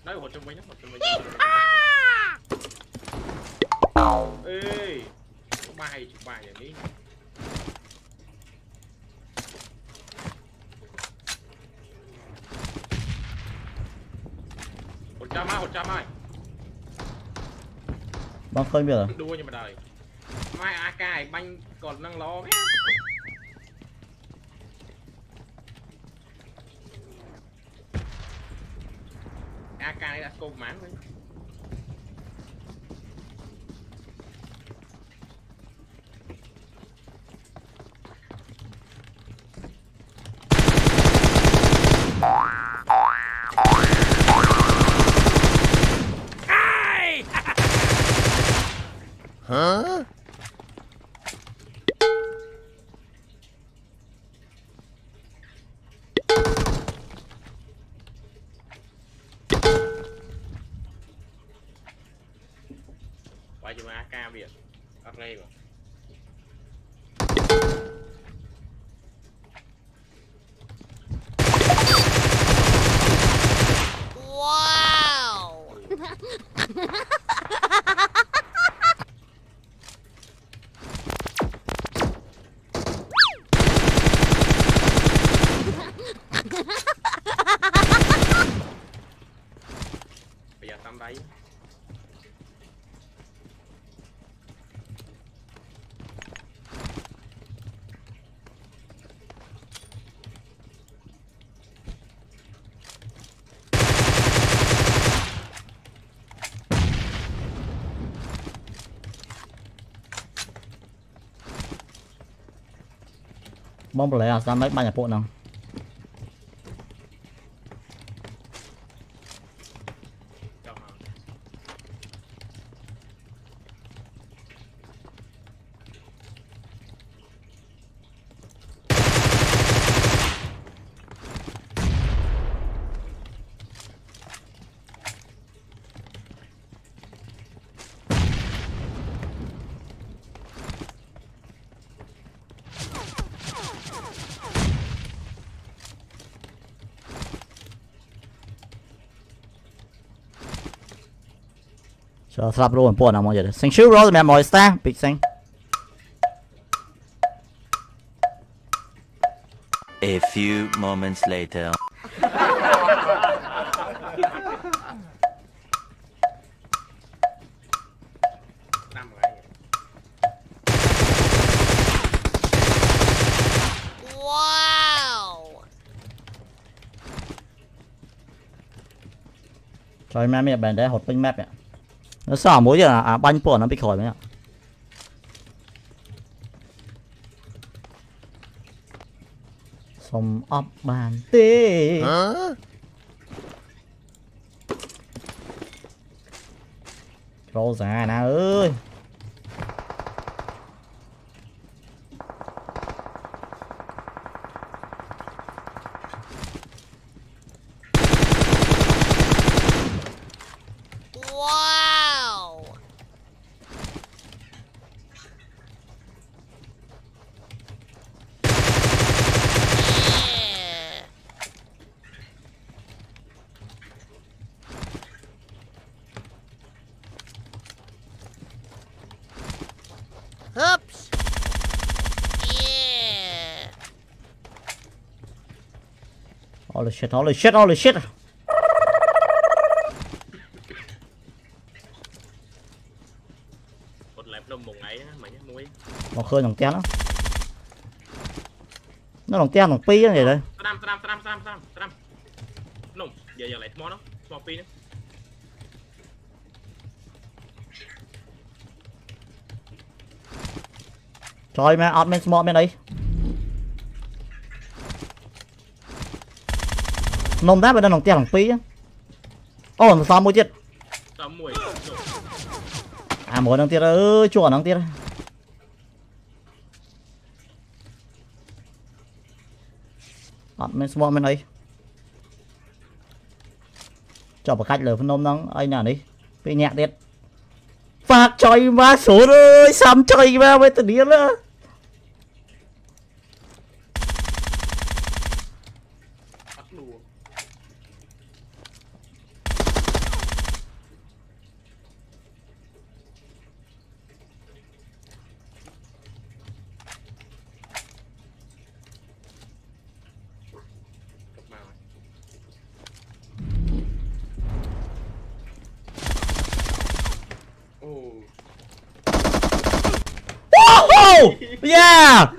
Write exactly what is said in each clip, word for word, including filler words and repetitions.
nói một trong mấy nó một trong mấy ê bài bàiอย่างนี้ một trăm ai một trăm ai băng khơi bây giờ đua nhưng mà đời mai a ca banh còn năng lo a ca này đã cột máng đấy. Hả? Quay cho a ca biển ở đây mà. Wow. Bây giờ tăm đấy. bom lấy à ra mấy ba nhà bộ nào cho slap luôn bộ nào mọi người xanh chiếu rồi mẹ mọi sang big xanh. A few moments later. Wow. Trời mẹ mẹ bạn đấy hột pin map ạ. Nó xả mỗi giờ à banh của nó bị khỏi đấy ạ. Xong ấp bàn tê. Hả? Rô già nè ơi. Wow. Yeah. Oops. Yeah. Holy shit, holy shit, holy shit. một lẹp đông một ngày mày nhá muối Nó khơi thằng tén nó. Nó thằng tén thằng pi á vậy đây. tam tam tam tam tam tam nông giờ giờ lại món nó món pi nữa Trời mẹ ọt men small bên đây. Nông đá bên đây thằng tén thằng pi á. Ô nó sao mua chết. tao muối À mỗi thằng tiết ơi chùa thằng tiết. ọt men small bên đây. Cho một khách lửa phân nôm nắng anh nào đi bị nhẹ tiết phạt chơi má số ơi xăm chơi má với tự nhiên đó bắt đùa yeah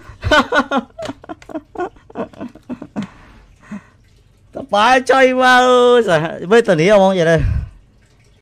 tập bài chơi mà ơi với tần ý không vậy đây